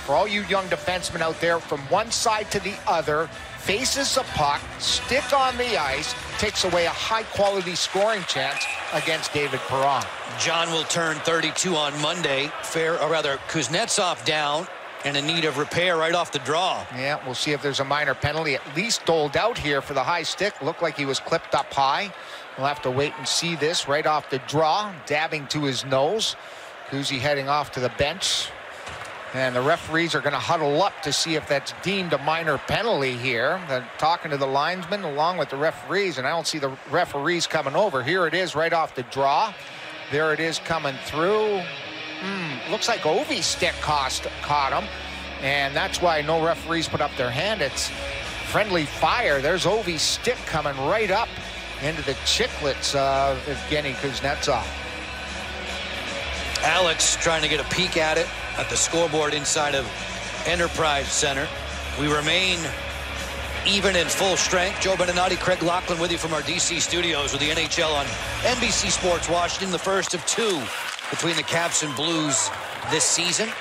For all you young defensemen out there, from one side to the other, faces a puck, stick on the ice, takes away a high-quality scoring chance against David Perron. John will turn 32 on Monday. Kuznetsov down and in need of repair right off the draw. Yeah, we'll see if there's a minor penalty at least doled out here for the high stick. Looked like he was clipped up high. We'll have to wait and see this right off the draw, dabbing to his nose. Kuzi heading off to the bench. And the referees are going to huddle up to see if that's deemed a minor penalty here. They're talking to the linesmen along with the referees, and I don't see the referees coming over. Here it is right off the draw. There it is coming through. Looks like Ovi's stick caught him, and that's why no referees put up their hand. It's friendly fire. There's Ovi's stick coming right up into the chiclets of Evgeny Kuznetsov. Alex trying to get a peek at it at the scoreboard inside of Enterprise Center. We remain even in full strength. Joe Beninati, Craig Laughlin with you from our DC studios with the NHL on NBC Sports Washington, the first of two between the Caps and Blues this season.